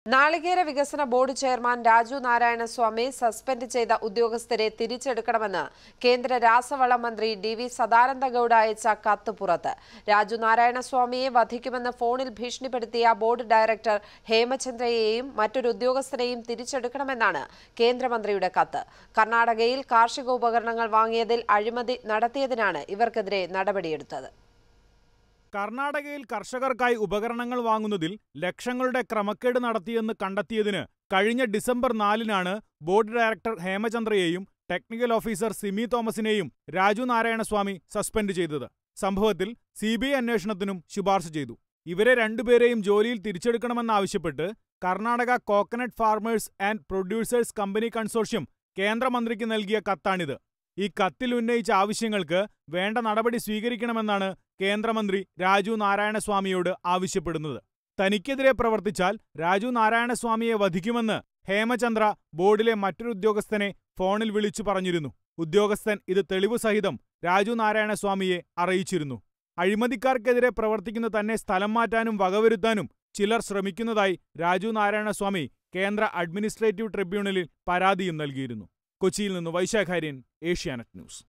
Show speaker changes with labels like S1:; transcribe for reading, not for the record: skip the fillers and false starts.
S1: നാളികേര വികസന board chairman Raju Narayanaswamy suspend ചെയ്ത ഉദ്യോഗസ്ഥരെ തിരിച്ചെടുക്കണമെന്ന് കേന്ദ്ര രാസവള മന്ത്രി DV സദാനന്ദഗൌഡ അയച്ച കത്ത് പുറത്ത്. രാജു നാരായണസ്വാമിയെ വധിക്കുമെന്ന് ഫോണിൽ ഭീഷണിപ്പെടുത്തിയ ബോർഡ് ഡയറക്ടർ ഹേമചന്ദ്രയെയും മറ്റൊരു ഉദ്യോഗസ്ഥരെയും തിരിച്ചെടുക്കണമെന്നാണ് കേന്ദ്രമന്ത്രിയുടെ കത്ത്. കർണാടകയിൽ കാർഷിക ഉപകരണങ്ങൾ വാങ്ങിയതിൽ അഴിമതി നടത്തിയതിനാണ് ഇവർക്കെതിരെ നടപടിയെടുത്തത്.
S2: കർണാടകയിൽ കർഷകർക്കായി ഉപകരണങ്ങൾ വാങ്ങുന്നതിൽ ലക്ഷങ്ങളുടെ ക്രമക്കേട് നടത്തിയെന്ന് കണ്ടെത്തിയതിന് കഴിഞ്ഞ ഡിസംബർ 4-നാണ് ബോർഡ് ഡയറക്ടർ ഹേമചന്ദ്രയെയും ടെക്നിക്കൽ ഓഫീസർ സിമി തോമസിനെയും രാജു നാരായണസ്വാമി സസ്പെൻഡ് ചെയ്തത്. സംഭവത്തിൽ CBI അന്വേഷണത്തിനും ശുപാർശ ചെയ്തു. ഇവരെ രണ്ടുപേരെയും ജോലിയിൽ തിരിച്ചെടുക്കണമെന്നാവശ്യപ്പെട്ട് Karnataka coconut farmers and producers company consortium കേന്ദ്രമന്ത്രിക്ക് നൽകിയ കത്താണിത്. ഈ കത്തിൽ ഉന്നയിച്ച ആവശ്യങ്ങൾക്ക് വേണ്ട നടപടി സ്വീകരിക്കണമെന്നാണ് കേന്ദ്രമന്ത്രി രാജു നാരായണസ്വാമിയോട് ആവശ്യപ്പെടുന്നത്. തനിക്കെതിരെ പ്രവർത്തിച്ചാൽ രാജു നാരായണസ്വാമിയെ വധിക്കുമെന്ന് ഹേമചന്ദ്ര ബോർഡിലെ മറ്റൊരു ഉദ്യോഗസ്ഥനെ ഫോണിൽ വിളിച്ചു പറഞ്ഞിരുന്നു. ഉദ്യോഗസ്ഥൻ ഇത് തെളിവ് സഹിതം രാജു നാരായണസ്വാമിയെ അറിയിച്ചിരുന്നു. അഴിമതിക്കാർക്കെതിരെ പ്രവർത്തിക്കുന്ന തന്നെ സ്ഥലം മാറ്റാനും വകവരുത്താനും ചിലർ ശ്രമിക്കുന്നതായി രാജു നാരായണസ്വാമി കേന്ദ്ര അഡ്മിനിസ്ട്രേറ്റീവ് ട്രിബ്യൂണലിൽ പരാതിയും നൽകിയിരുന്നു. കൊച്ചിയിൽ നിന്ന് വൈശാഖാര്യൻ, ഏഷ്യാനെറ്റ് ന്യൂസ്.